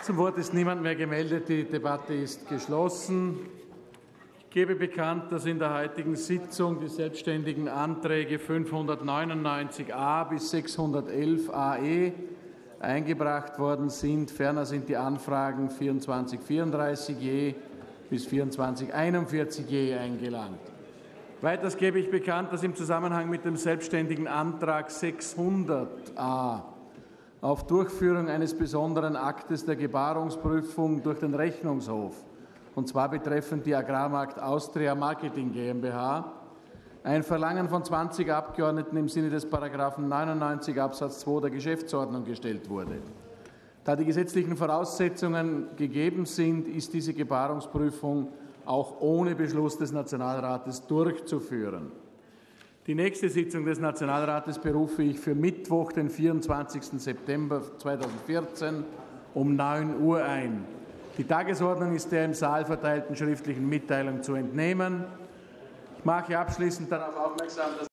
Zum Wort ist niemand mehr gemeldet. Die Debatte ist geschlossen. Ich gebe bekannt, dass in der heutigen Sitzung die selbstständigen Anträge 599a bis 611ae eingebracht worden sind. Ferner sind die Anfragen 2434je bis 2441je eingelangt. Weiters gebe ich bekannt, dass im Zusammenhang mit dem selbstständigen Antrag 600a auf Durchführung eines besonderen Aktes der Gebarungsprüfung durch den Rechnungshof, und zwar betreffend die Agrarmarkt Austria Marketing GmbH, ein Verlangen von 20 Abgeordneten im Sinne des § 99 Absatz 2 der Geschäftsordnung gestellt wurde. Da die gesetzlichen Voraussetzungen gegeben sind, ist diese Gebarungsprüfung auch ohne Beschluss des Nationalrates durchzuführen. Die nächste Sitzung des Nationalrates berufe ich für Mittwoch, den 24. September 2014 um 9 Uhr ein. Die Tagesordnung ist der im Saal verteilten schriftlichen Mitteilung zu entnehmen. Ich mache abschließend darauf aufmerksam, dass